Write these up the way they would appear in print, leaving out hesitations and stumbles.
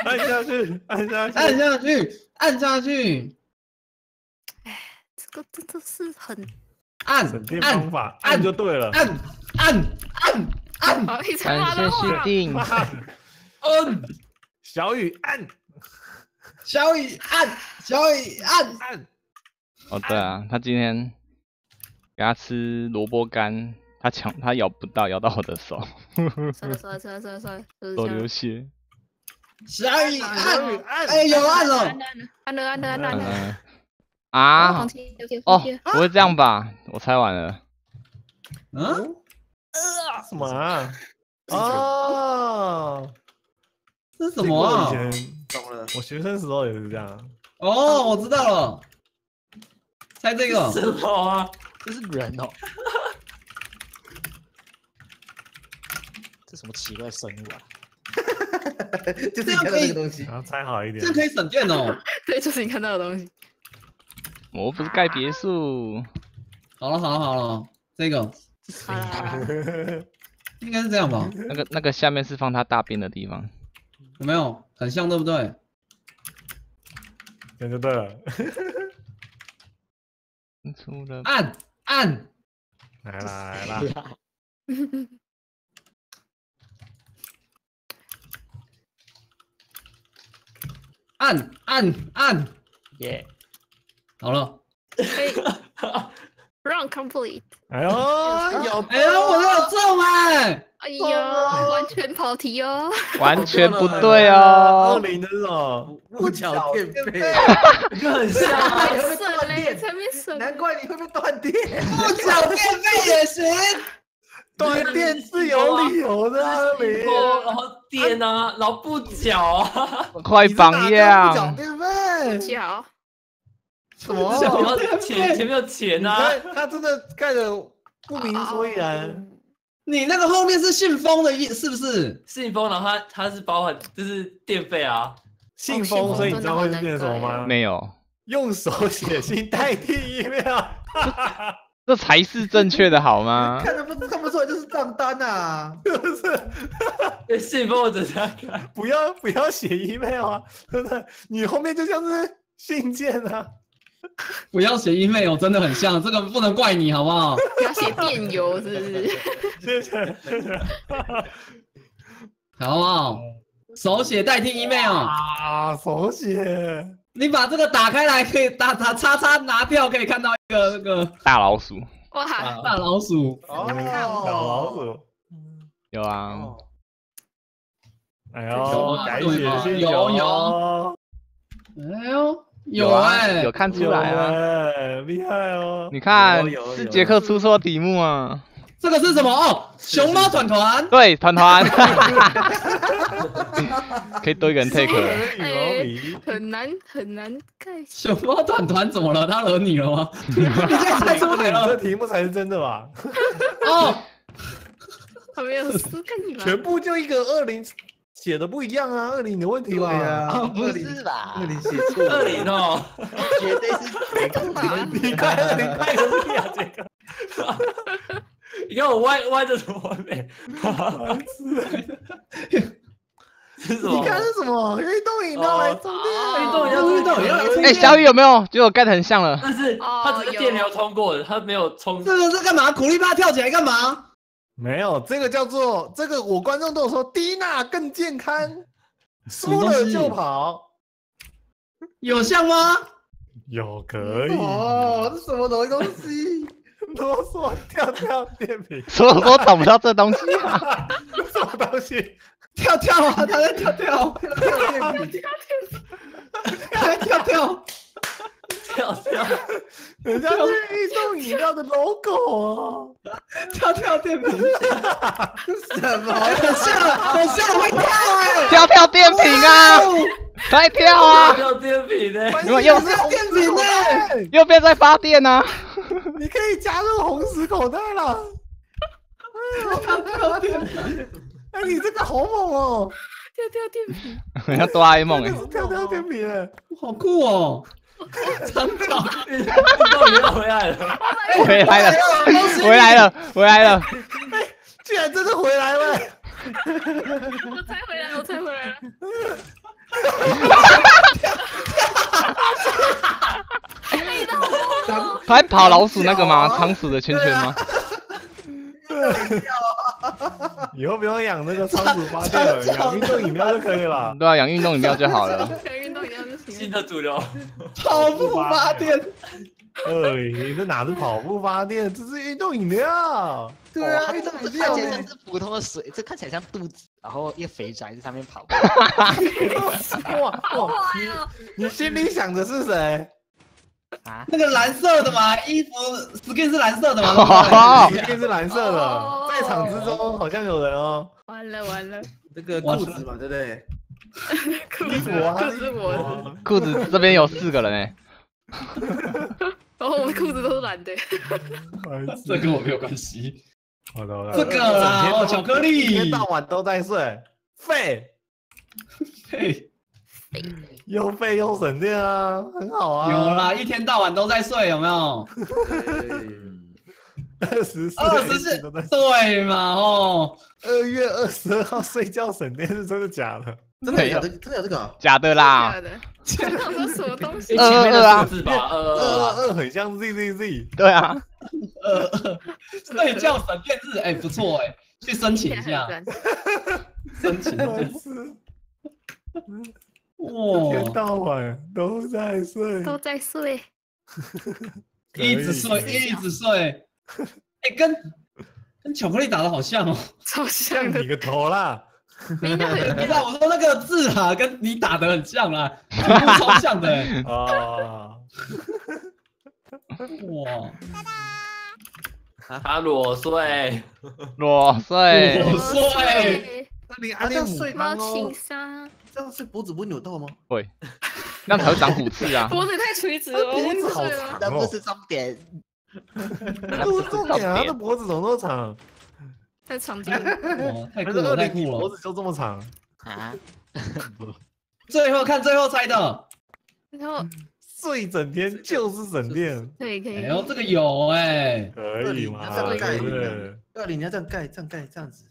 按下去，按下去， 按下去，按下去。 哎，这个真的是很按省电方法，按就对了。 按， 好一直感谢骂的话。 西定， 按，小雨按， 小雨按。 哦对啊，他今天给他吃萝卜干，他咬不到，咬到我的手， 算了， 手流血。 小雨按， 哎，有按了。 按了。 啊！ 放弃哦，不会这样吧？我猜完了。 嗯？ 什么啊？哦， 这是什么啊？ 以前懂了， 我学生时候也是这样。 哦，我知道了。猜这个。 什么啊？ 这是人哦。这什么奇怪生物啊？ 就是你看到这个东西。 然后猜好一点这样。可以省电哦。 对，就是你看到的东西。 我又不是盖别墅。 好了，这个好了， 应该是这样吧？ 那个下面是放他大便的地方。 有没有？很像，对不对？ 这样就对了。 出了按。 来啦， 按。 耶！ 好了。 可以 run complete。 哎呦，有哎呦，我都有中哎！ 哎呦，完全跑题哦。 完全不对哦。 20的是什么？ 不巧电费， 就很像啊还省嘞，前面省。 难怪你会被断电。 不缴电费也行。 断电是有理由的啊，你然后电啊，然后不缴啊， 快榜不缴样！ 电费？ 脚什么？ 然后前面有钱啊， 他真的盖的不明所以然。 你那个后面是信封的意，是不是？ 信封，然后它是包含就是电费啊， 信封，所以你知道会变成什么吗？ 没有， 用手写信代替 email。 这才是正确的好吗？ 看不出来就是账单啊， 不是， 信封我只是要看， 不要写 email 啊，真的，你后面就像是信件啊。 不要写 email，真的很像，这个不能怪你，好不好？ 不要写电邮，是不是？ 谢谢。 好不好？手写代替 email 啊，手写。 你把这个打开来，可以打叉叉拿掉，可以看到一个那个大老鼠哇， 大老鼠。 哦，小老鼠。 有啊， 哎呦，改写信有。哎呦，有哎， 有看出来啊， 哎，厉害哦！ 你看是杰克出错题目啊。 这个是什么？哦，熊猫团团。 对，团，可以多一个人 take 了。 很难盖。 熊猫团团怎么了？他惹你了吗？你这猜出来了？ 这题目才是真的吧？ 哦， 还没有输给你吗？ 全部就一个20写的不一样啊，20的问题吧？ 不是吧 20写错，20哦， 绝对是干嘛？ 你快20快个屁啊，这个！ 你看我歪着怎么没？是什么？ 你看是什么？运动饮料来充电， 运动饮料来充电。 哎，小雨有没有？结果盖得很像了。 但是它只是电流通过的，它没有充。 这个是干嘛？苦力怕跳起来干嘛？ 没有，这个叫做这个，我观众都有说低钠更健康，输了就跑， 有像吗？ 有可以。 哦，这什么东西？ 啰嗦跳电瓶， 所以我说找不到这东西啊。 什么东西？ 跳啊，他在跳，他在跳。 人家是运动饮料的 logo 哦， 跳电瓶， 什么？ 很像会跳哎， 跳电瓶啊，再跳啊， 跳电瓶呢？ 你们又电瓶呢？ 右边在发电呢。 你可以加入红石口袋了。 跳电瓶， 哎，你这个好猛哦！ 跳电瓶， 很像哆啦 A 梦哎。 跳电瓶哎， 好酷哦！真的， 运动饮料回来了， 回来了， 居然真的回来了！ 我猜回来了。 他还跑老鼠那个吗？仓鼠的圈圈吗？ 以后不用养那个仓鼠发电了，养运动饮料就可以了。 对啊，养运动饮料就好了。 想运动一样就行新了。 的主流。 跑步发电。 你这哪是跑步发电，这是运动饮料。 对啊，这看起来像是普通的水，这看起来像肚子，然后一个肥宅在上面跑。 哇，你心里想的是谁？ 啊， 那个蓝色的嘛，衣服 skin 是蓝色的嘛？ 一定是蓝色的，在场之中好像有人哦。 完了完了， 这个裤子嘛，对不对？ 裤子可是我的， 裤子这边有4个人哎。 然后我的裤子都是蓝的。 这跟我没有关系。 好的， 这个啦，哦，巧克力， 一天到晚都在睡，废， 嘿， 又废又省电啊，很好啊。 有啦，一天到晚都在睡，有没有 24都在睡。 对嘛？哦， 2月22号睡觉省电是真的假的？ 真的有这个？ 假的啦假，的，想说什么东西？ 前面的数字吧， 222很像 ZZZ。 对啊， 睡觉省电日，哎，不错哎，去申请一下，申请一下。 一天哇， 到晚都在睡， 都在睡， 一直睡，一直睡，哎，跟巧克力打的好像哦。 超像的像你。个头啦！ 明明很你知道我说那个字啊，跟你打的很像啦，题目超像的欸。 啊， 哇， 他裸睡， 裸睡， 裸睡， 那你啊，这样睡猫吗？ 情商， 这样睡脖子不会扭到吗？ 会，那样才会长骨刺啊。 脖子太垂直了，我脖子好睡了。 长那不是重点。 那不是重点啊，他的脖子怎么那么长？ 太长颈。 哇，太酷了，太酷了！ 脖子就这么长， 啊， 最后看最后猜的， 然后睡一整天就是省电， 可以可以哎，呦，这个有哎， 可以吗？ 这里对不对？ 对，你要这样盖，这样盖，这样子。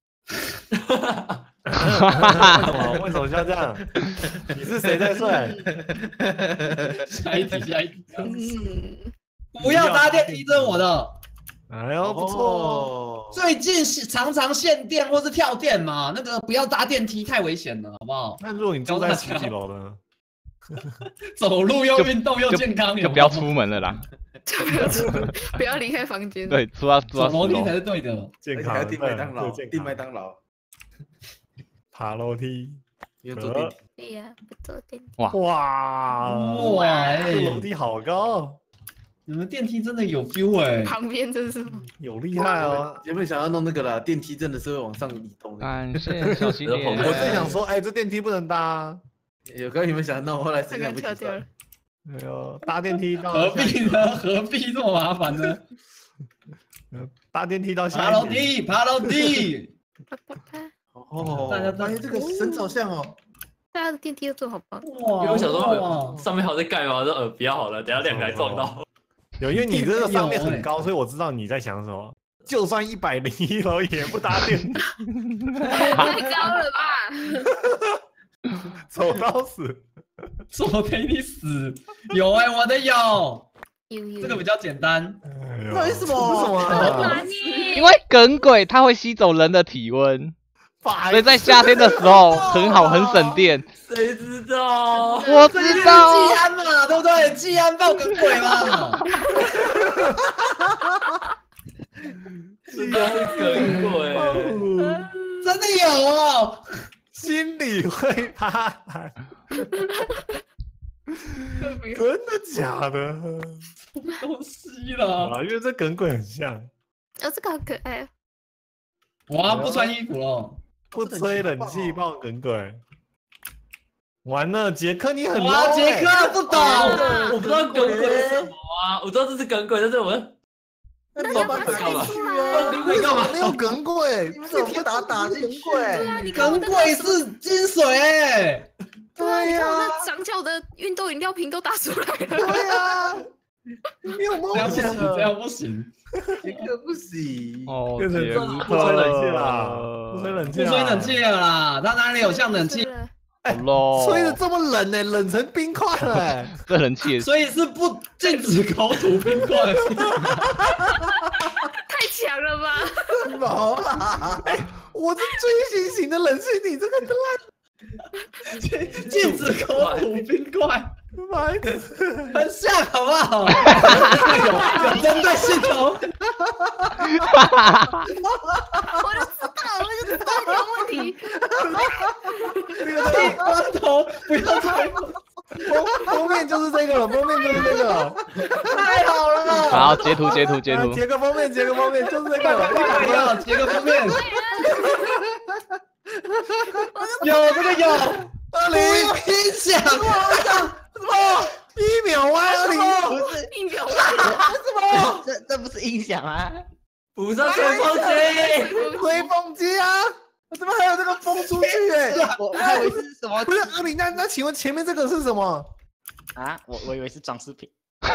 为什么要这样？你是谁在睡？ 下一题，下一题， 嗯， 不要搭电梯，这是我的。 哎呦，不错， 哦， 最近常常限电或是跳电嘛，那个不要搭电梯，太危险了，好不好？ 那如果你住在10几楼呢？ 走路又运动又健康， 就不要出门了啦。 不要离开房间。， 对，住到走楼 10楼梯才。是对的。 健康还要订麦当劳，订麦劳， 当劳， 爬楼梯， 不用坐电梯。 对呀，不坐电梯。 哇， 哇，哎这楼梯好高， 你们电梯真的有 feel 哎。 旁边这是什么？ 有厉害哦！ 有没有想要弄那个啦？电梯真的是会往上移动的。 感谢小心点。 我正想说，哎，这电梯不能搭， 有刚你们想弄，后来这个实在不及跳掉了。 哎呦，搭电梯到何必呢？何必这么麻烦呢？ 搭电梯到爬楼下一题， 梯，爬楼梯。 啪啪啪！ 哦， 大家都发现这个神好像哦， 大家的电梯都做好棒。 哇！ 因为我想说哇上面还有在盖吗？我说不要好了，等下2个还撞到。 有，因为你这个上面很高，所以我知道你在想什么。就算101楼也不搭电梯， 太高了吧？ 走到死。 做陪你死。有哎，我的有， 有这个比较简单。 为什么？ 为什么啊？ 哪里？ 因为耿鬼它会吸走人的体温， 白所以在夏天的时候很好，很省电。 谁知道？ 我知道季，安嘛，对不对？季安抱个鬼嘛。 是耿鬼， 真的有哦。 心里会怕寒，真的假的？ 都吸了。 啊，因为这耿鬼很像， 哦，这个好可爱哦。 哇，不穿衣服了。 不吹冷气抱耿鬼。完了，杰克你很 low 哇，杰克不懂。 我不知道耿鬼是什么啊，我知道这是耿鬼，但是我那你把它干嘛出去啊！ 耿鬼干嘛？ 没有耿鬼， 你们怎么不打进去？ 对啊，你看我耿那个鬼是金水哎。 对啊，你看我那长角的运动饮料瓶都打出来了。 对啊，没有梦这样不行， 想这样不行。 杰克不行。 哦， 变成杰不吹冷气啦，不吹冷气， 不吹冷气了啦，他哪里有像冷气？ 喽， 吹的这么冷呢，冷成冰块了哎。 这人气也是所以是不禁止口吐冰块。 太强了吧！ 毛啦！ 我是追星型的冷气，你这个烂禁止口吐冰块， 白痴。 很像好不好？有针对性哦。 我就知道你有问题。 光头不要吹， 封面就是这个了，封面就是这个， 太好了。 好，截图，截图，截图。 截个封面，截个封面，就是这个。 不要截个封面。有这个有 20 音响， 什么1秒歪20， 不是一秒这不是音响啊！ 补上吹风机， 吹风机啊！怎么还有这个风出去哎？ 我还以为是什么不是20，那请问前面这个是什么？ 啊？我以为是装饰品。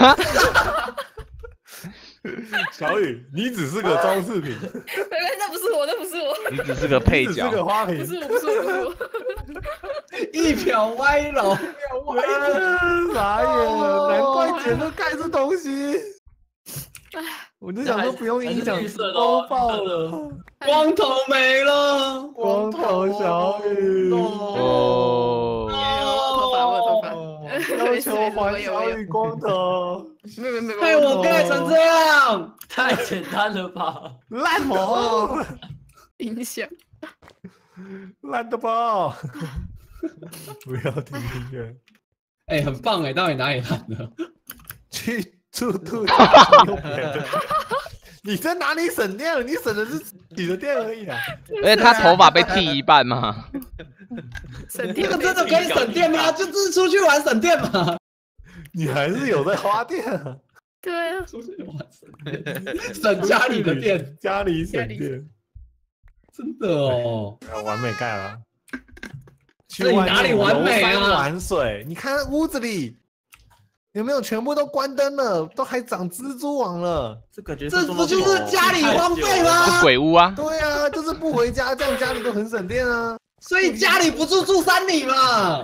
小雨，你只是个装饰品， 那不是我，那不是我， 你只是个配角你只是，个花瓶不。是我，不是我，不是我。 一瓢歪楼。 傻眼了，难怪剪都盖这东西。我就想说不用音响还是绿色的都哦爆了。 光头没了。 光头小雨， 哦， 头发，我有头发。 要求还小雨光头， 没有， 害我盖成这样。 太简单了吧？ 烂毛， 影响。 烂的爆！不要听音乐， 哎，很棒哎，到底哪里烂了？ 去住兔子用别的。你在哪里省电了？你省的是你的电而已啊！ 而且他头发被剃一半嘛。 省电这个真的可以省电吗？就是出去玩省电嘛。 你还是有在花电啊， 对啊， 出去玩省电，省家里的电， 家里省电， 真的哦。 完美盖了。去这里哪里完美啊游山玩水，你看屋子里有没有全部都关灯了，都还长蜘蛛网了。 这感觉这不就是家里荒废吗？ 是鬼屋啊， 对啊，就是不回家，这样家里都很省电啊。 所以家里不住山里嘛。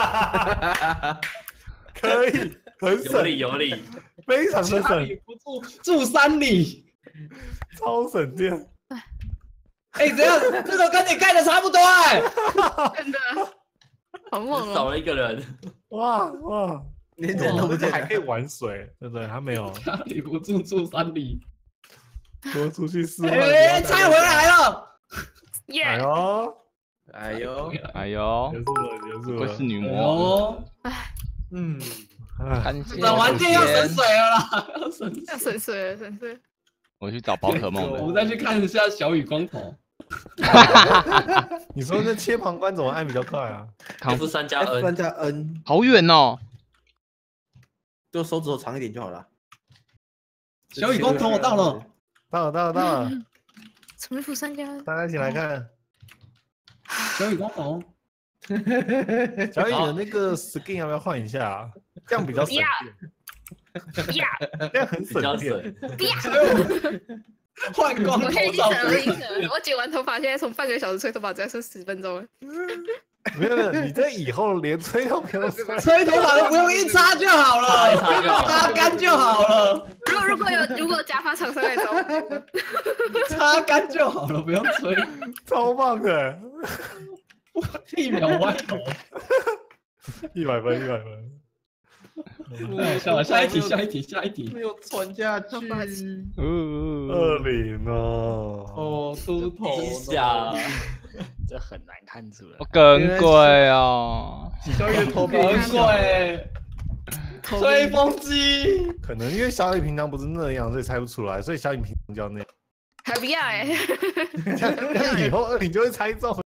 可以，很有省， 理有理， 非常的省， 家里不住山里。 超省电。 哎，怎样？这个跟你盖的差不多哎。 真的，好猛少哦！ 了一个人。 哇哇， 连人都不见了。 还可以玩水，对不对？他没有家里不住山里。 多出去室外。 哎，拆回来了。 哎耶！ 呦， 哎呦， 哎呦结，束了，结束了。 不愧是女魔， 哦， 嗯， 哎， 感谢省完电要省水了啦，要省水。 要省水了，省水。 我去找宝可梦我们的， 再去看一下小雨光头。 你说那切旁观怎么按比较快啊？ F3加 F3 N， 加 N， 好远哦， 就手指头长一点就好了。 小雨光头我到了。 到了，到了，到了， 什么F3加？ 大家一起来看小雨光头。 小雨的那个 skin 要不要换一下啊？这样比较省电， 呀， 这样很比较省电。 省。 换光头我可以照我已经省了。我剪完头发，现在从半个小时吹头发，只要剩10分钟了。 没有，你这以后连吹都不用吹。 吹头发都不用一擦就好了， 擦就好了擦干就好了， 如果假发厂商来找我， 擦干就好了，不用吹。 超棒的一秒歪头。 ，100分，100分。 太笑了，下一题，下一题，下一题。 没有传下去。 20哦， 哦，秃头一下， 这很难看出来我。更贵哦， 小雨的头皮很贵，吹风机。 可能因为小雨平常不是那样，所以猜不出来，所以小雨平常就要那样。 还不要哎。 这样以后20就会猜中。